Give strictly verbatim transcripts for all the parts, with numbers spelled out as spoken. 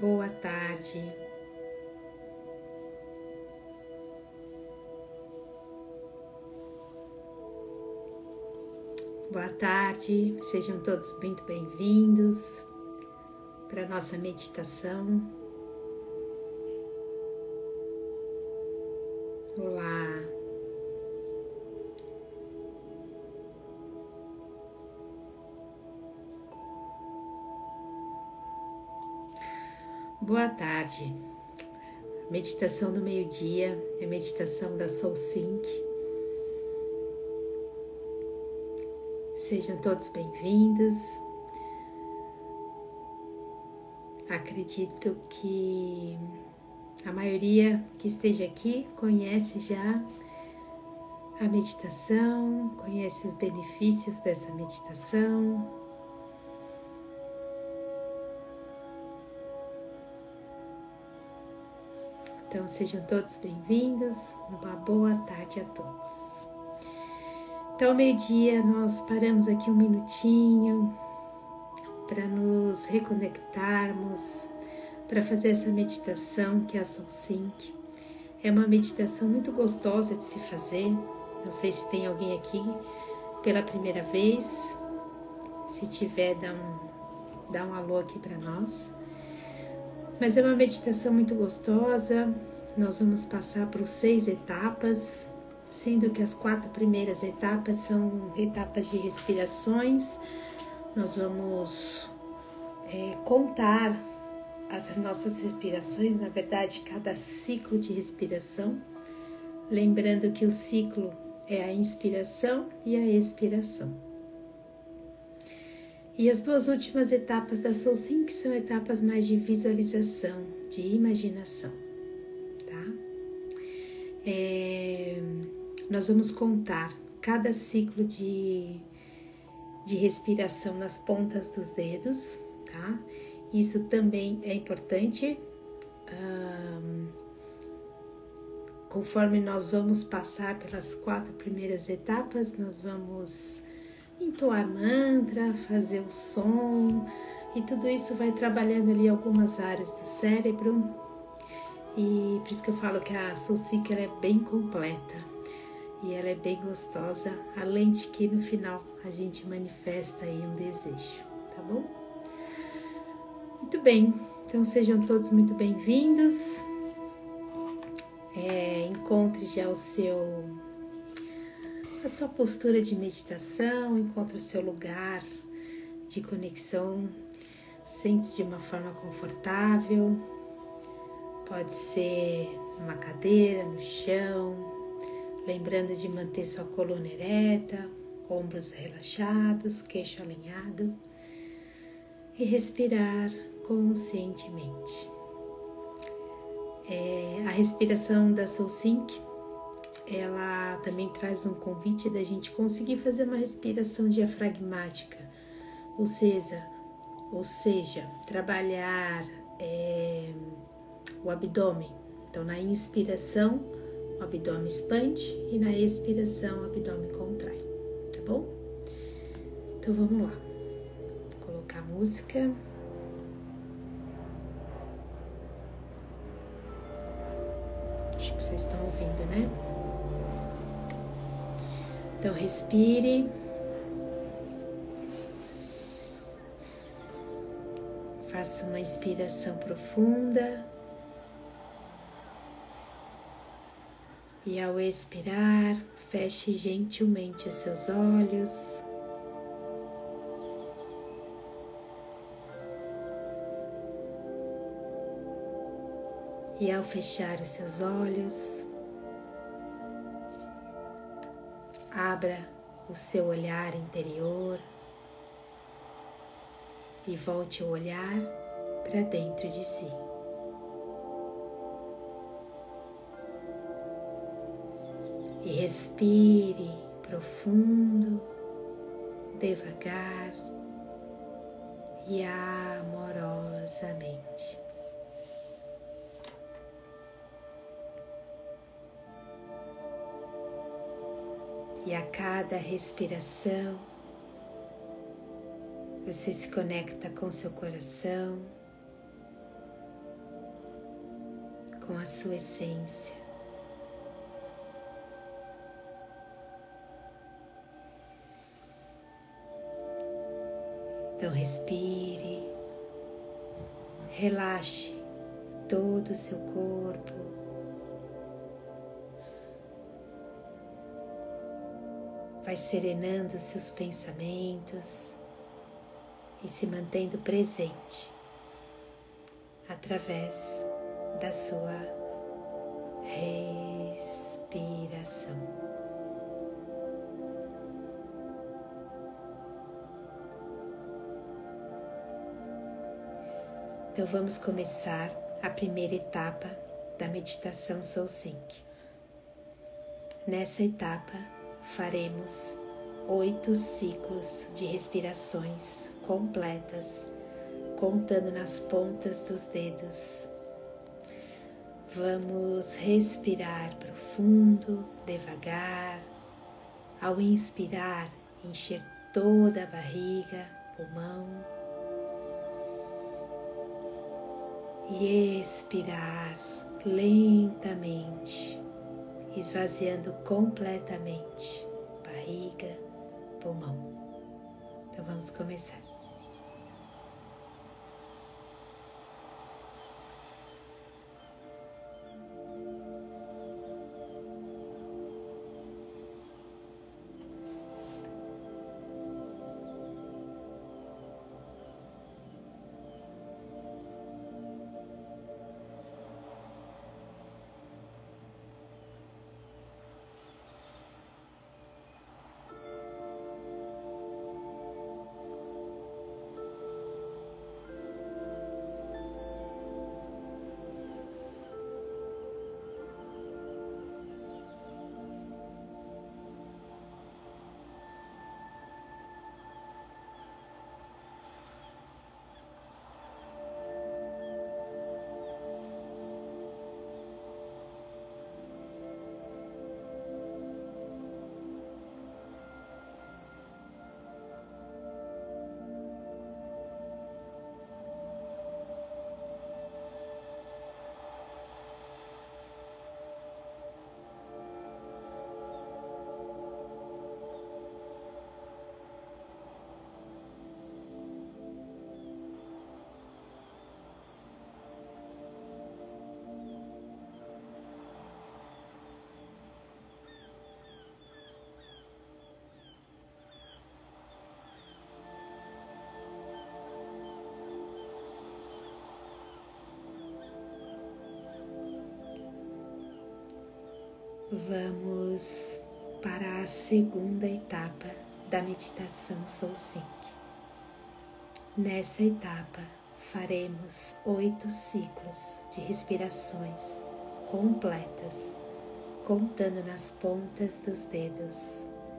boa tarde. Boa tarde, sejam todos muito bem-vindos para a nossa meditação. Olá. Boa tarde. Meditação do meio-dia é a meditação da Soul Sync. Sejam todos bem-vindos. Acredito que a maioria que esteja aqui conhece já a meditação, conhece os benefícios dessa meditação. Então, sejam todos bem-vindos. Uma boa tarde a todos. Então, ao meio-dia, nós paramos aqui um minutinho para nos reconectarmos, para fazer essa meditação que é a Soul Sync. É uma meditação muito gostosa de se fazer. Não sei se tem alguém aqui pela primeira vez. Se tiver, dá um, dá um alô aqui para nós. Mas é uma meditação muito gostosa. Nós vamos passar por seis etapas, sendo que as quatro primeiras etapas são etapas de respirações. Nós vamos é, contar as nossas respirações, na verdade, cada ciclo de respiração. Lembrando que o ciclo é a inspiração e a expiração. E as duas últimas etapas da Soul Sync são etapas mais de visualização, de imaginação, tá? É, nós vamos contar cada ciclo de, de respiração nas pontas dos dedos, tá? Isso também é importante. Um, conforme nós vamos passar pelas quatro primeiras etapas, nós vamos entoar mantra, fazer o som, e tudo isso vai trabalhando ali algumas áreas do cérebro, e por isso que eu falo que a Soul Sync ela é bem completa e ela é bem gostosa, além de que no final a gente manifesta aí um desejo, tá bom? Muito bem, então sejam todos muito bem-vindos. É, encontre já o seu a sua postura de meditação, encontre o seu lugar de conexão, sente-se de uma forma confortável, pode ser numa cadeira, no chão, lembrando de manter sua coluna ereta, ombros relaxados, queixo alinhado e respirar conscientemente. É, a respiração da Soul Sync, ela também traz um convite da gente conseguir fazer uma respiração diafragmática, ou seja, ou seja trabalhar é, o abdômen. Então, na inspiração, o abdômen expande e na expiração, o abdômen contrai, tá bom? Então, vamos lá. Vou colocar a música. Acho que vocês estão ouvindo, né? Então, respire. Faça uma inspiração profunda. E ao expirar, feche gentilmente os seus olhos. E ao fechar os seus olhos, abra o seu olhar interior e volte o olhar para dentro de si. E respire profundo, devagar e amorosamente. E a cada respiração, você se conecta com seu coração com a sua essência. Então respire, relaxe todo o seu corpo. Vai serenando os seus pensamentos e se mantendo presente através da sua respiração. Então vamos começar a primeira etapa da meditação Soul Sync. Nessa etapa faremos oito ciclos de respirações completas, contando nas pontas dos dedos. Vamos respirar profundo, devagar. Ao inspirar, encher toda a barriga, pulmão. E expirar lentamente, esvaziando completamente barriga, pulmão. Então vamos começar. Vamos para a segunda etapa da meditação Soul Sync. Nessa etapa, faremos oito ciclos de respirações completas, contando nas pontas dos dedos.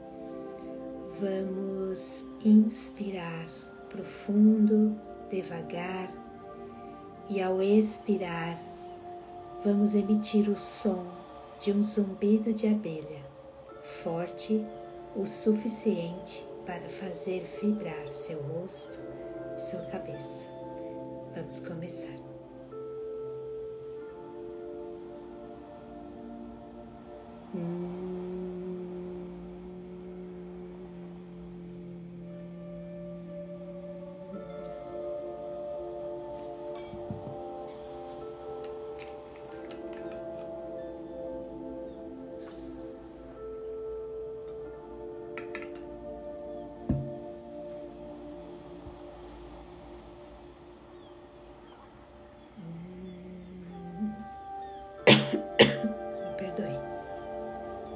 Vamos inspirar profundo, devagar, e ao expirar, vamos emitir o som de um zumbido de abelha, forte o suficiente para fazer vibrar seu rosto, sua cabeça. Vamos começar. Hum. Me perdoe.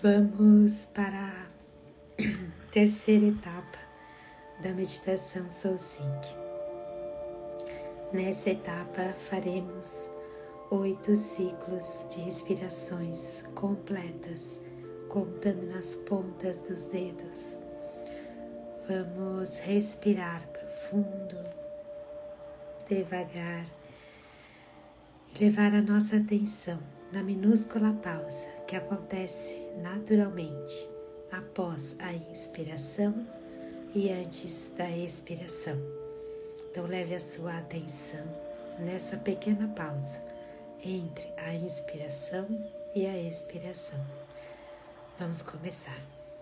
Vamos para a terceira etapa da meditação Soul Sync. Nessa etapa faremos oito ciclos de respirações completas, contando nas pontas dos dedos. Vamos respirar profundo, devagar e levar a nossa atenção na minúscula pausa que acontece naturalmente após a inspiração e antes da expiração. Então leve a sua atenção nessa pequena pausa entre a inspiração e a expiração. Vamos começar.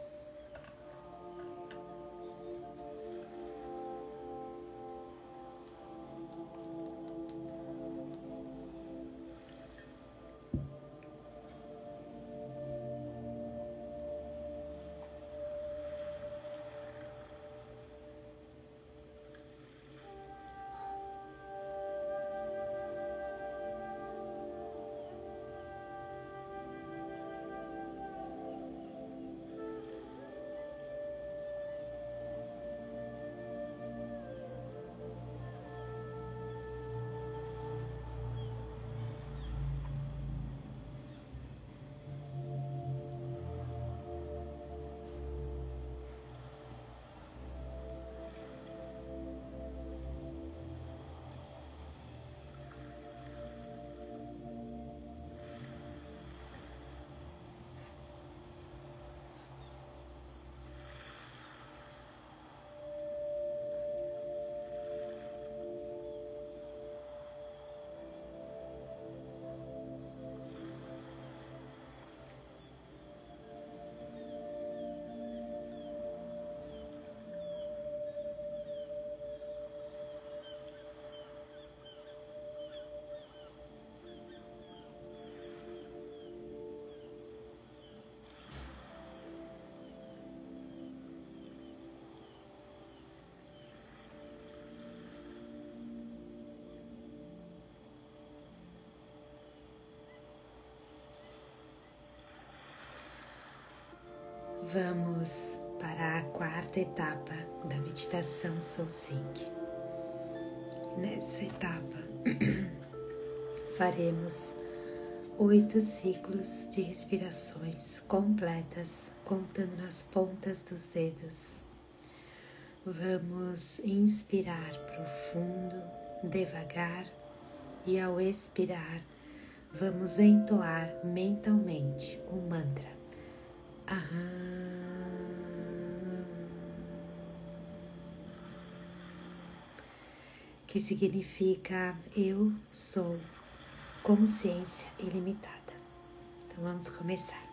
Vamos para a quarta etapa da meditação Soul Sync. Nessa etapa, faremos oito ciclos de respirações completas, contando nas pontas dos dedos. Vamos inspirar profundo, devagar, e ao expirar, vamos entoar mentalmente o mantra Aham, que significa eu sou consciência ilimitada. Então vamos começar.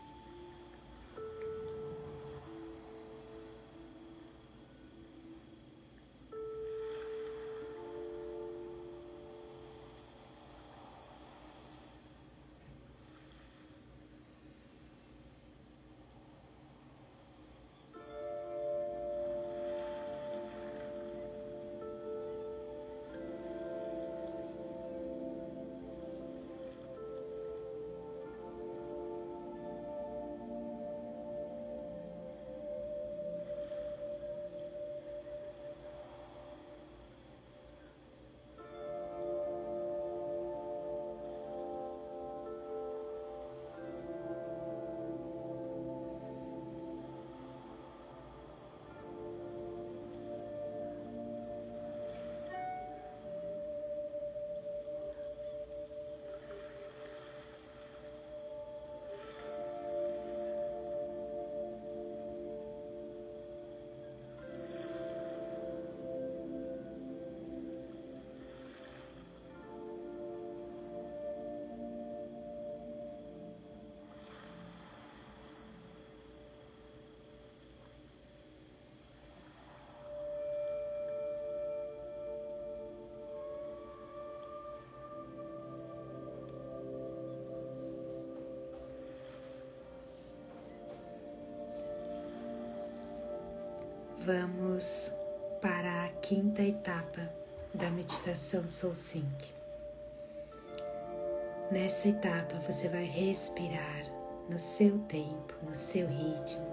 Vamos para a quinta etapa da meditação Soul Sync. Nessa etapa você vai respirar no seu tempo, no seu ritmo,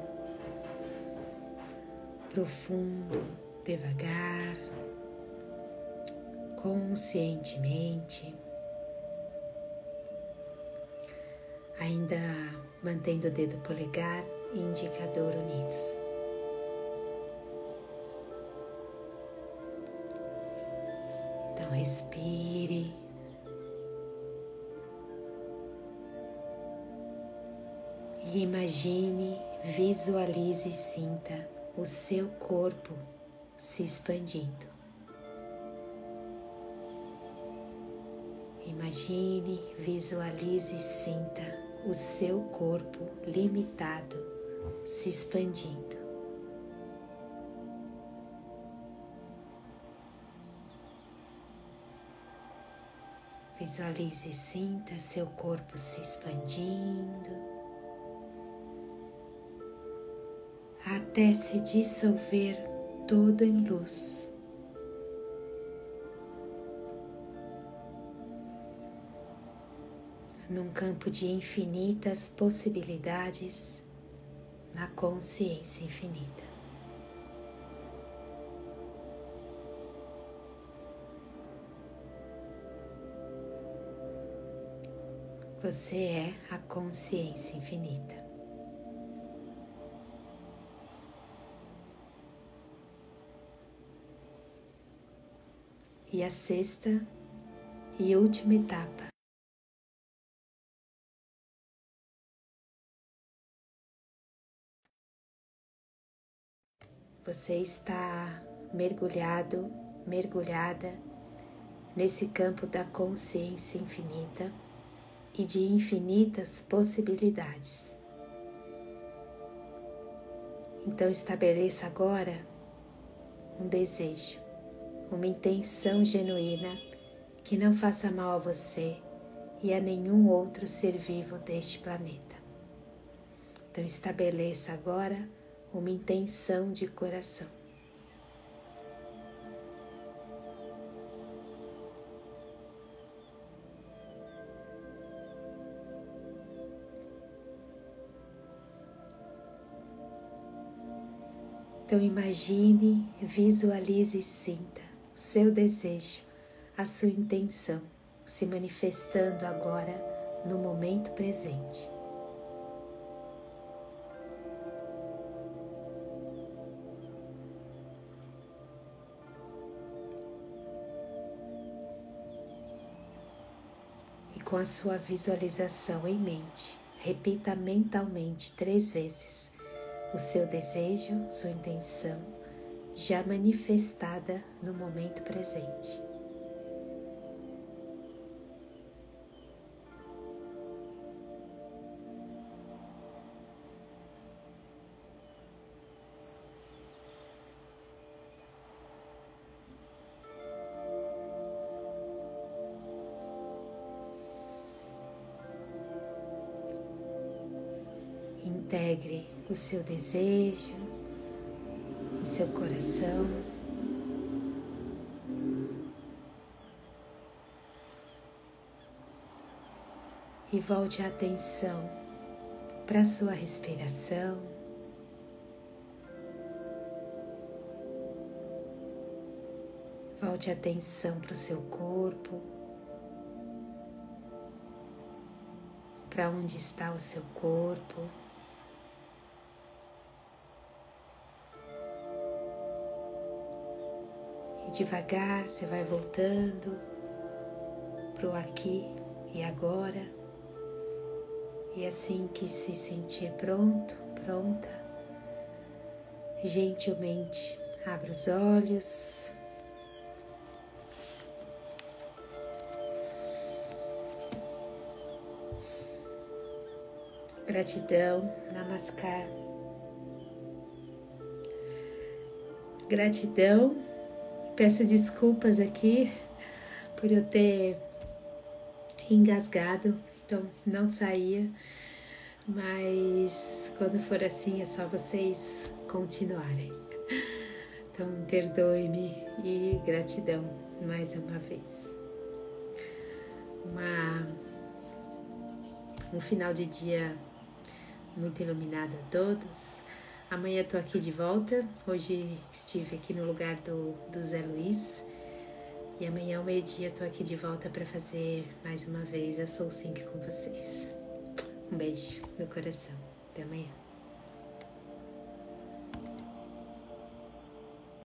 profundo, devagar, conscientemente, ainda mantendo o dedo polegar e indicador unidos. Então respire. E imagine, visualize e sinta o seu corpo se expandindo. Imagine, visualize e sinta o seu corpo limitado se expandindo. Visualize e sinta seu corpo se expandindo até se dissolver todo em luz. Num campo de infinitas possibilidades, na consciência infinita. Você é a consciência infinita. E a sexta e última etapa. Você está mergulhado, mergulhada nesse campo da consciência infinita e de infinitas possibilidades. Então estabeleça agora um desejo, uma intenção genuína que não faça mal a você e a nenhum outro ser vivo deste planeta. Então estabeleça agora uma intenção de coração. Então imagine, visualize e sinta o seu desejo, a sua intenção se manifestando agora no momento presente. E com a sua visualização em mente, repita mentalmente três vezes o seu desejo, sua intenção, já manifestada no momento presente. Integre o seu desejo em seu coração e volte a atenção para a sua respiração. Volte a atenção para o seu corpo, para onde está o seu corpo. E devagar você vai voltando para o aqui e agora. E assim que se sentir pronto, pronta, gentilmente abra os olhos. Gratidão, Namaskar. Gratidão. Peço desculpas aqui por eu ter engasgado, então não saía, mas quando for assim é só vocês continuarem. Então perdoe-me e gratidão mais uma vez. Uma, um final de dia muito iluminada a todos. Amanhã tô aqui de volta. Hoje estive aqui no lugar do, do Zé Luiz. E amanhã ao meio-dia tô aqui de volta para fazer mais uma vez a Soul Sync com vocês. Um beijo no coração. Até amanhã.